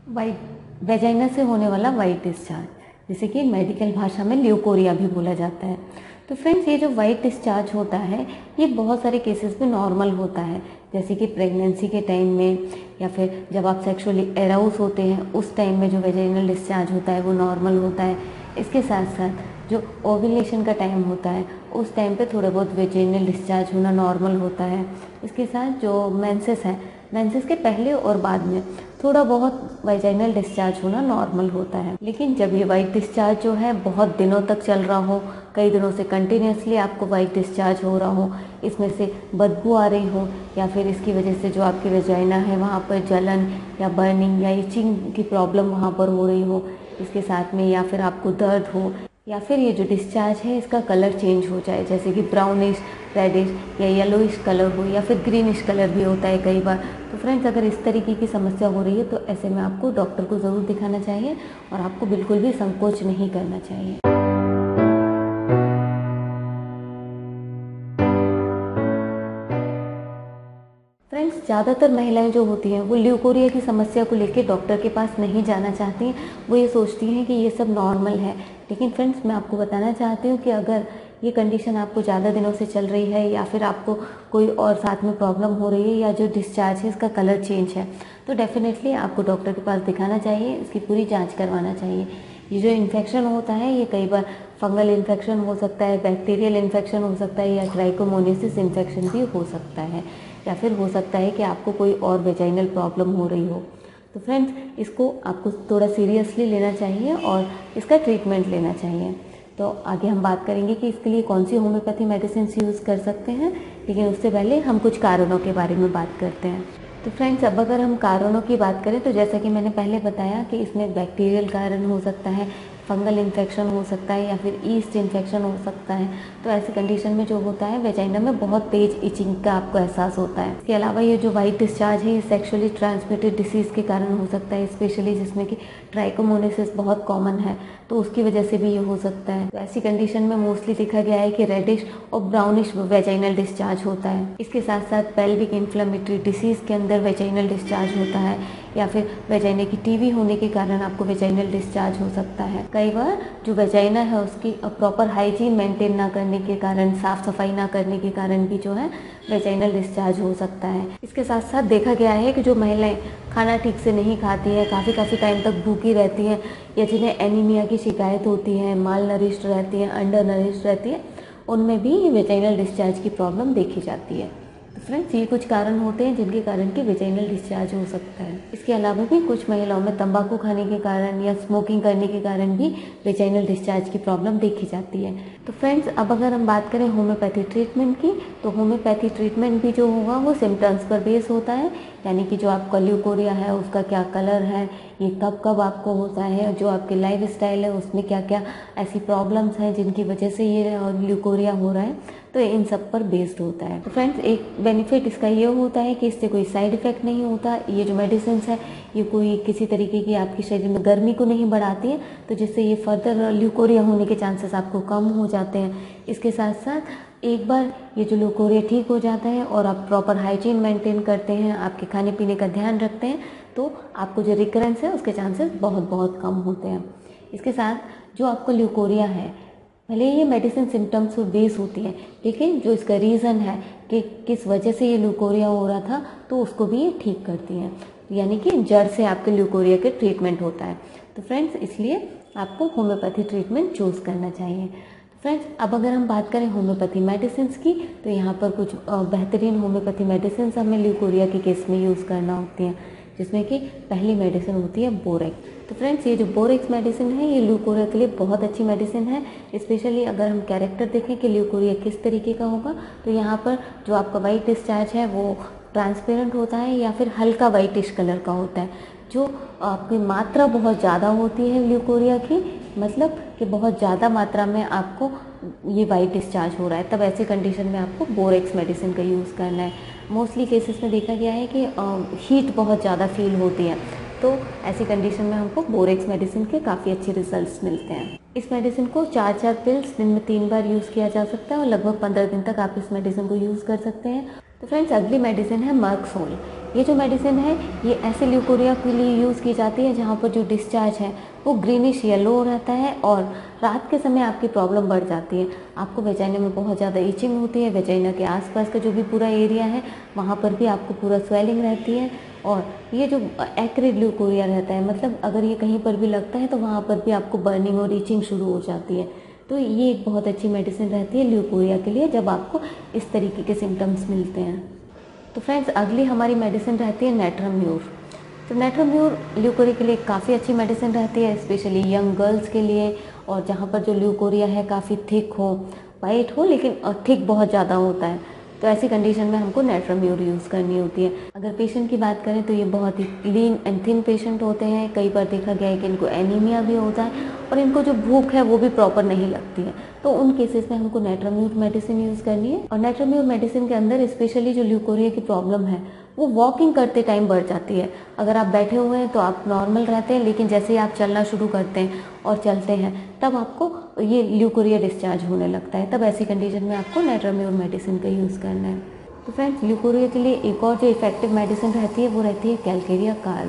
White vagina से होने वाला वाइट डिस्चार्ज, जिसे कि मेडिकल भाषा में ल्यूकोरिया भी बोला जाता है। तो फ्रेंड्स, ये जो वाइट डिस्चार्ज होता है ये बहुत सारे केसेस में नॉर्मल होता है, जैसे कि प्रेगनेंसी के टाइम में या फिर जब आप सेक्सुअली एराउज होते हैं उस टाइम में जो वेजाइनल डिस्चार्ज होता है वो नॉर्मल होता है। इसके साथ साथ जो ओव्यूलेशन का टाइम होता है उस टाइम पे थोड़ा बहुत वेजाइनल डिस्चार्ज होना नॉर्मल होता है। इसके साथ जो मेंसेस है, मेंसेस के पहले और बाद में थोड़ा बहुत वेजाइनल डिस्चार्ज होना नॉर्मल होता है। लेकिन जब ये वाइट डिस्चार्ज जो है बहुत दिनों तक चल रहा हो, कई दिनों से कंटिन्यूसली आपको वाइट डिस्चार्ज हो रहा हो, इसमें से बदबू आ रही हो या फिर इसकी वजह से जो आपकी वेजाइना है वहाँ पर जलन या बर्निंग या इचिंग की प्रॉब्लम वहाँ पर हो रही हो, इसके साथ में या फिर आपको दर्द हो, या फिर ये जो डिस्चार्ज है इसका कलर चेंज हो जाए, जैसे कि ब्राउनिश, रेडिश या येलोइश कलर हो या फिर ग्रीनिश कलर भी होता है कई बार। तो फ्रेंड्स, अगर इस तरीके की समस्या हो रही है तो ऐसे में आपको डॉक्टर को ज़रूर दिखाना चाहिए और आपको बिल्कुल भी संकोच नहीं करना चाहिए। फ्रेंड्स, ज़्यादातर महिलाएं जो होती हैं वो ल्यूकोरिया की समस्या को लेकर डॉक्टर के पास नहीं जाना चाहती हैं। वो ये सोचती हैं कि ये सब नॉर्मल है। लेकिन फ्रेंड्स, मैं आपको बताना चाहती हूँ कि अगर ये कंडीशन आपको ज़्यादा दिनों से चल रही है या फिर आपको कोई और साथ में प्रॉब्लम हो रही है या जो डिस्चार्ज है इसका कलर चेंज है, तो डेफिनेटली आपको डॉक्टर के पास दिखाना चाहिए, इसकी पूरी जाँच करवाना चाहिए। ये जो इन्फेक्शन होता है ये कई बार फंगल इन्फेक्शन हो सकता है, बैक्टीरियल इन्फेक्शन हो सकता है या ट्राइकोमोनियासिस इन्फेक्शन भी हो सकता है, या फिर हो सकता है कि आपको कोई और वेजाइनल प्रॉब्लम हो रही हो। तो फ्रेंड्स, इसको आपको थोड़ा सीरियसली लेना चाहिए और इसका ट्रीटमेंट लेना चाहिए। तो आगे हम बात करेंगे कि इसके लिए कौन सी होम्योपैथी मेडिसिन यूज़ कर सकते हैं, लेकिन उससे पहले हम कुछ कारणों के बारे में बात करते हैं। तो फ्रेंड्स, अब अगर हम कारणों की बात करें तो जैसा कि मैंने पहले बताया कि इसमें बैक्टीरियल कारण हो सकता है, फंगल इन्फेक्शन हो सकता है या फिर ईस्ट इन्फेक्शन हो सकता है। तो ऐसी कंडीशन में जो होता है वेजाइना में बहुत तेज इचिंग का आपको एहसास होता है। इसके अलावा ये जो वाइट डिस्चार्ज है ये सेक्सुअली ट्रांसमिटेड डिसीज़ के कारण हो सकता है, स्पेशली जिसमें कि ट्राइकोमोनियासिस बहुत कॉमन है, तो उसकी वजह से भी ये हो सकता है। तो ऐसी कंडीशन में मोस्टली देखा गया है कि रेडिश और ब्राउनिश वेजाइनल डिस्चार्ज होता है। इसके साथ साथ पेल्विक इन्फ्लेमेटरी डिसीज़ के अंदर वेजाइनल डिस्चार्ज होता है या फिर वेजाइना की टीबी होने के कारण आपको वेजाइनल डिस्चार्ज हो सकता है। कई बार जो वेजाइना है उसकी प्रॉपर हाइजीन मेंटेन ना करने के कारण, साफ सफाई ना करने के कारण भी जो है वेजाइनल डिस्चार्ज हो सकता है। इसके साथ साथ देखा गया है कि जो महिलाएं खाना ठीक से नहीं खाती हैं, काफ़ी टाइम तक भूखी रहती हैं या जिन्हें एनीमिया की शिकायत होती है, माल नरिश्ड रहती हैं, अंडर नरिश्ड रहती है, उनमें भी वेजाइनल डिस्चार्ज की प्रॉब्लम देखी जाती है। तो फ्रेंड्स, ये कुछ कारण होते हैं जिनके कारण कि वेजाइनल डिस्चार्ज हो सकता है। इसके अलावा भी कुछ महिलाओं में तंबाकू खाने के कारण या स्मोकिंग करने के कारण भी वेजाइनल डिस्चार्ज की प्रॉब्लम देखी जाती है। तो फ्रेंड्स, अब अगर हम बात करें होम्योपैथी ट्रीटमेंट की, तो होम्योपैथी ट्रीटमेंट भी जो होगा वो सिम्टम्स पर बेस होता है, यानी कि जो आपका ल्यूकोरिया है उसका क्या कलर है, ये कब कब आपको होता है, जो आपके लाइफ स्टाइल है उसमें क्या क्या ऐसी प्रॉब्लम्स हैं जिनकी वजह से ये ल्यूकोरिया हो रहा है, तो इन सब पर बेस्ड होता है। तो फ्रेंड्स, एक बेनिफिट इसका ये होता है कि इससे कोई साइड इफेक्ट नहीं होता। ये जो मेडिसिन है ये कोई किसी तरीके की आपके शरीर में गर्मी को नहीं बढ़ाती है, तो जिससे ये फर्दर ल्यूकोरिया होने के चांसेस आपको कम हो जाते हैं। इसके साथ साथ एक बार ये जो ल्यूकोरिया ठीक हो जाता है और आप प्रॉपर हाइजीन मेंटेन करते हैं, आपके खाने पीने का ध्यान रखते हैं, तो आपको जो रिकरेंस है उसके चांसेस बहुत कम होते हैं। इसके साथ जो आपको ल्यूकोरिया है, भले ये मेडिसिन सिम्टम्स पर बेस होती है, लेकिन जो इसका रीज़न है कि किस वजह से ये ल्यूकोरिया हो रहा था, तो उसको भी ये ठीक करती हैं, यानी कि जड़ से आपके ल्यूकोरिया के ट्रीटमेंट होता है। तो फ्रेंड्स, इसलिए आपको होम्योपैथी ट्रीटमेंट चूज़ करना चाहिए। फ्रेंड्स, अब अगर हम बात करें होम्योपैथी मेडिसिन की, तो यहाँ पर कुछ बेहतरीन होम्योपैथी मेडिसिन हमें ल्यूकोरिया के केस में यूज़ करना होती हैं, जिसमें कि पहली मेडिसिन होती है बोरेक्स। तो फ्रेंड्स, ये जो बोरेक्स मेडिसिन है ये ल्यूकोरिया के लिए बहुत अच्छी मेडिसिन है। स्पेशली अगर हम कैरेक्टर देखें कि ल्यूकोरिया किस तरीके का होगा, तो यहाँ पर जो आपका वाइट डिस्चार्ज है वो ट्रांसपेरेंट होता है या फिर हल्का वाइटिश कलर का होता है। जो आपकी मात्रा बहुत ज़्यादा होती है ल्यूकोरिया की, मतलब कि बहुत ज़्यादा मात्रा में आपको ये वाइट डिस्चार्ज हो रहा है, तब ऐसे कंडीशन में आपको बोरेक्स मेडिसिन का यूज़ करना है। मोस्टली केसेस में देखा गया है कि हीट बहुत ज़्यादा फील होती है, तो ऐसी कंडीशन में हमको बोरेक्स मेडिसिन के काफ़ी अच्छे रिजल्ट्स मिलते हैं। इस मेडिसिन को 4 पिल्स दिन में 3 बार यूज़ किया जा सकता है और लगभग 15 दिन तक आप इस मेडिसिन को यूज़ कर सकते हैं। तो फ्रेंड्स, अगली मेडिसिन है मर्कसोल। ये जो मेडिसिन है ये ऐसे ल्यूकोरिया के लिए यूज़ की जाती है जहाँ पर जो डिस्चार्ज है वो ग्रीनिश येलो रहता है और रात के समय आपकी प्रॉब्लम बढ़ जाती है। आपको वेजाइना में बहुत ज़्यादा इचिंग होती है, वेजाइना के आसपास का जो भी पूरा एरिया है वहाँ पर भी आपको पूरा स्वेलिंग रहती है। और ये जो एक्रिड ल्यूकोरिया रहता है, मतलब अगर ये कहीं पर भी लगता है तो वहाँ पर भी आपको बर्निंग और इचिंग शुरू हो जाती है। तो ये एक बहुत अच्छी मेडिसिन रहती है ल्यूकोरिया के लिए जब आपको इस तरीके के सिम्टम्स मिलते हैं। तो फ्रेंड्स, अगली हमारी मेडिसिन रहती है नेट्रम्यूर। तो नेट्रम्यूर ल्यूकोरिया के लिए काफ़ी अच्छी मेडिसिन रहती है, स्पेशली यंग गर्ल्स के लिए, और जहाँ पर जो ल्यूकोरिया है काफ़ी थिक हो, वाइट हो लेकिन थिक बहुत ज़्यादा होता है, तो ऐसी कंडीशन में हमको नेट्रम्यूर यूज़ करनी होती है। अगर पेशेंट की बात करें तो ये बहुत ही लीन एंड थिन पेशेंट होते हैं। कई बार देखा गया है कि इनको एनीमिया भी होता है और इनको जो भूख है वो भी प्रॉपर नहीं लगती है, तो उन केसेस में हमको नेट्रम्यूर मेडिसिन यूज़ करनी है। और नेट्रम्यूर मेडिसिन के अंदर स्पेशली जो ल्यूकोरिया की प्रॉब्लम है वो वॉकिंग करते टाइम बढ़ जाती है। अगर आप बैठे हुए हैं तो आप नॉर्मल रहते हैं, लेकिन जैसे ही आप चलना शुरू करते हैं और चलते हैं तब आपको ये ल्यूकोरिया डिस्चार्ज होने लगता है। तब ऐसी कंडीशन में आपको नेट्रम्यूर मेडिसिन का यूज़ करना है। तो फ्रेंड्स, ल्यूकोरिया के लिए एक और जो इफेक्टिव मेडिसिन रहती है वो रहती है कैलकेरिया कार्ब।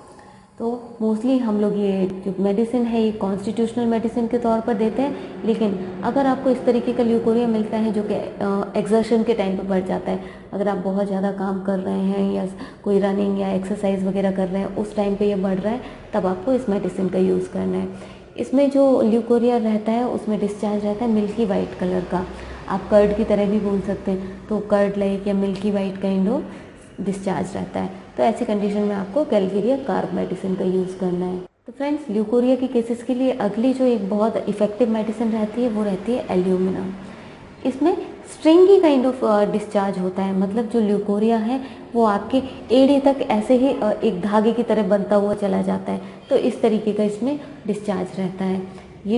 तो मोस्टली हम लोग ये जो मेडिसिन है ये कॉन्स्टिट्यूशनल मेडिसिन के तौर पर देते हैं, लेकिन अगर आपको इस तरीके का ल्यूकोरिया मिलता है जो कि एक्सर्शन के टाइम पर बढ़ जाता है, अगर आप बहुत ज़्यादा काम कर रहे हैं या कोई रनिंग या एक्सरसाइज वगैरह कर रहे हैं उस टाइम पे ये बढ़ रहा है, तब आपको इस मेडिसिन का यूज़ करना है। इसमें जो ल्यूकोरिया रहता है उसमें डिस्चार्ज रहता है मिल्की वाइट कलर का, आप कर्ड की तरह भी बोल सकते हैं, तो कर्ड लाइक या milky white kind of discharge रहता है। तो ऐसी कंडीशन में आपको कैलकेरिया कार्ब मेडिसिन का यूज़ करना है। तो फ्रेंड्स, ल्यूकोरिया के केसेस के लिए अगली जो एक बहुत इफेक्टिव मेडिसिन रहती है वो रहती है एल्यूमिना। इसमें स्ट्रिंगी काइंड ऑफ डिस्चार्ज होता है, मतलब जो ल्यूकोरिया है वो आपके एड़ी तक ऐसे ही एक धागे की तरह बनता हुआ चला जाता है, तो इस तरीके का इसमें डिस्चार्ज रहता है।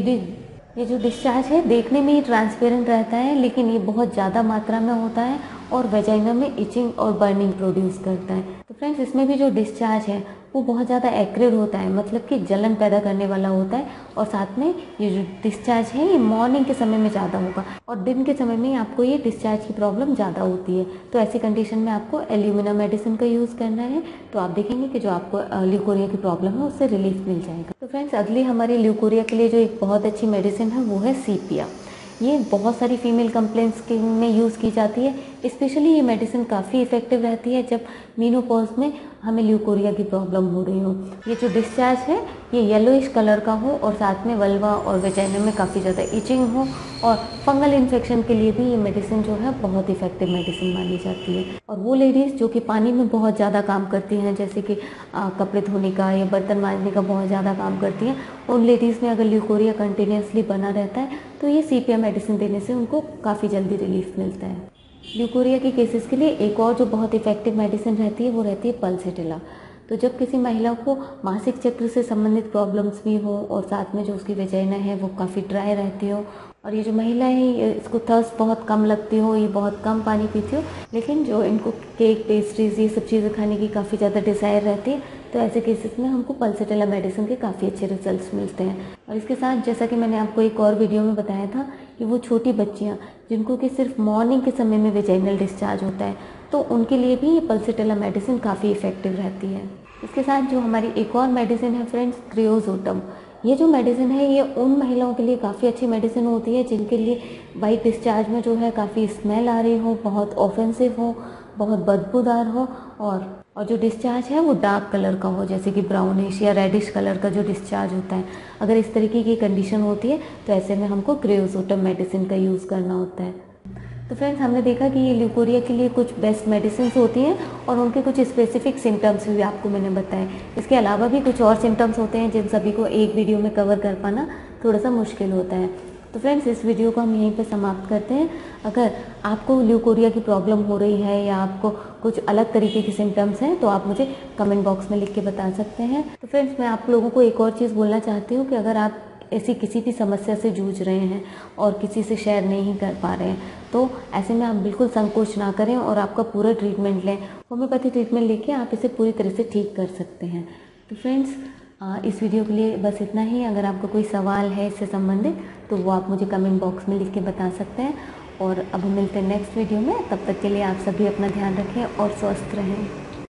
ये जो डिस्चार्ज है देखने में ही ट्रांसपेरेंट रहता है, लेकिन ये बहुत ज़्यादा मात्रा में होता है और वेजाइना में इचिंग और बर्निंग प्रोड्यूस करता है। तो फ्रेंड्स, इसमें भी जो डिस्चार्ज है वो बहुत ज़्यादा एक्रिड होता है, मतलब कि जलन पैदा करने वाला होता है, और साथ में ये जो डिस्चार्ज है ये मॉर्निंग के समय में ज़्यादा होगा और दिन के समय में आपको ये डिस्चार्ज की प्रॉब्लम ज़्यादा होती है। तो ऐसी कंडीशन में आपको एल्यूमिना मेडिसिन का यूज़ करना है, तो आप देखेंगे कि जो आपको ल्यूकोरिया की प्रॉब्लम है उससे रिलीफ मिल जाएगा। तो फ्रेंड्स, अगली हमारी ल्यूकोरिया के लिए जो एक बहुत अच्छी मेडिसिन है वो है सीपिया। ये बहुत सारी फीमेल कंप्लेंट्स के में यूज़ की जाती है। स्पेशली ये मेडिसिन काफ़ी इफेक्टिव रहती है जब मेनोपॉज में हमें ल्यूकोरिया की प्रॉब्लम हो रही हो। ये जो डिस्चार्ज है ये येलोइश कलर का हो और साथ में वल्वा और वेजाइना में काफ़ी ज़्यादा इचिंग हो, और फंगल इन्फेक्शन के लिए भी ये मेडिसिन जो है बहुत इफेक्टिव मेडिसिन मानी जाती है। और वो लेडीज़ जो कि पानी में बहुत ज़्यादा काम करती हैं, जैसे कि कपड़े धोने का या बर्तन मांजने का बहुत ज़्यादा काम करती हैं, उन लेडीज़ में अगर ल्यूकोरिया कंटिन्यूसली बना रहता है तो ये सीपिया मेडिसिन देने से उनको काफ़ी जल्दी रिलीफ मिलता है। ल्यूकोरिया के केसेस के लिए एक और जो बहुत इफेक्टिव मेडिसिन रहती है वो रहती है पल्सेटिला। तो जब किसी महिला को मासिक चक्र से संबंधित प्रॉब्लम्स भी हो और साथ में जो उसकी वेजाइना है वो काफ़ी ड्राई रहती हो, और ये जो महिला है इसको थर्स्ट बहुत कम लगती हो, ये बहुत कम पानी पीती हो, लेकिन जो इनको केक, पेस्ट्रीज ये सब चीज़ें खाने की काफ़ी ज़्यादा डिज़ायर रहती है, तो ऐसे केसेस में हमको पल्सेटिला मेडिसिन के काफ़ी अच्छे रिजल्ट्स मिलते हैं। और इसके साथ जैसा कि मैंने आपको एक और वीडियो में बताया था कि वो छोटी बच्चियाँ जिनको कि सिर्फ मॉर्निंग के समय में वेजाइनल डिस्चार्ज होता है, तो उनके लिए भी ये पल्सेटिला मेडिसिन काफ़ी इफेक्टिव रहती है। इसके साथ जो हमारी एक और मेडिसिन है फ्रेंड्स, क्रियोजोटम। ये जो मेडिसिन है ये उन महिलाओं के लिए काफ़ी अच्छी मेडिसिन होती है जिनके लिए वाइट डिस्चार्ज में जो है काफ़ी स्मेल आ रही हो, बहुत ऑफेंसिव हो, बहुत बदबूदार हो, और जो डिस्चार्ज है वो डार्क कलर का हो, जैसे कि ब्राउनिश या रेडिश कलर का जो डिस्चार्ज होता है। अगर इस तरीके की कंडीशन होती है तो ऐसे में हमको क्रियोजोटम मेडिसिन का यूज़ करना होता है। तो फ्रेंड्स, हमने देखा कि ये ल्यूकोरिया के लिए कुछ बेस्ट मेडिसिन होती हैं और उनके कुछ स्पेसिफिक सिम्टम्स भी आपको मैंने बताए। इसके अलावा भी कुछ और सिम्टम्स होते हैं जिन सभी को एक वीडियो में कवर कर पाना थोड़ा सा मुश्किल होता है। तो फ्रेंड्स, इस वीडियो को हम यहीं पे समाप्त करते हैं। अगर आपको ल्यूकोरिया की प्रॉब्लम हो रही है या आपको कुछ अलग तरीके के सिम्टम्स हैं तो आप मुझे कमेंट बॉक्स में लिख के बता सकते हैं। तो फ्रेंड्स, मैं आप लोगों को एक और चीज़ बोलना चाहती हूँ कि अगर आप ऐसी किसी भी समस्या से जूझ रहे हैं और किसी से शेयर नहीं कर पा रहे हैं तो ऐसे में आप बिल्कुल संकोच ना करें और आपका पूरा ट्रीटमेंट लें। होम्योपैथी ट्रीटमेंट लेके आप इसे पूरी तरह से ठीक कर सकते हैं। तो फ्रेंड्स, इस वीडियो के लिए बस इतना ही। अगर आपका कोई सवाल है इससे संबंधित तो वो आप मुझे कमेंट बॉक्स में लिख के बता सकते हैं। और अब हम मिलते हैं नेक्स्ट वीडियो में। तब तक के लिए आप सभी अपना ध्यान रखें और स्वस्थ रहें।